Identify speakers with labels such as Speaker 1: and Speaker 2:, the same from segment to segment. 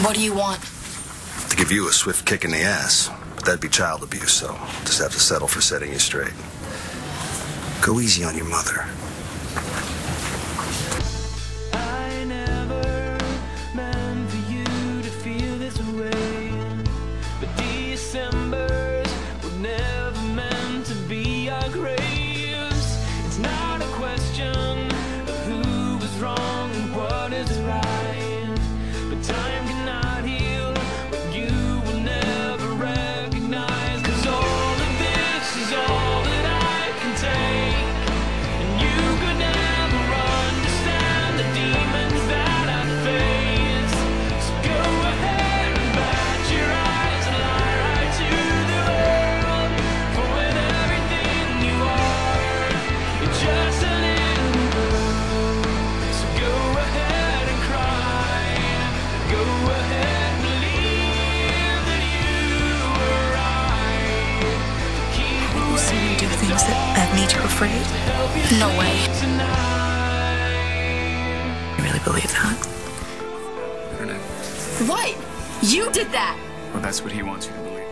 Speaker 1: What do you want?
Speaker 2: To give you a swift kick in the ass. But that'd be child abuse, so just have to settle for setting you straight. Go easy on your mother.
Speaker 3: I never meant for you to feel this way, but Decembers were never meant to be our graves. It's not a question of who was wrong and what is right, but time cannot heal what you will never recognize, 'cause all of this is all that I can take, and you could never understand the demons that I face. So go ahead and bat your eyes and lie right to the world, for with everything you are, you're just a little girl. So go ahead and cry, go ahead and believe that you were right. Keep
Speaker 1: You see me do things that have made you afraid? No way. You really believe that?
Speaker 4: I don't know.
Speaker 1: What? You did that!
Speaker 4: Well, that's what he wants you to believe.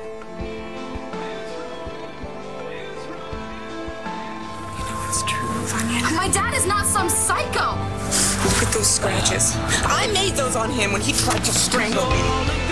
Speaker 5: You know it's true, Vanya.
Speaker 1: My dad is not some psycho!
Speaker 5: Look at those scratches. I made those on him when he tried to strangle me.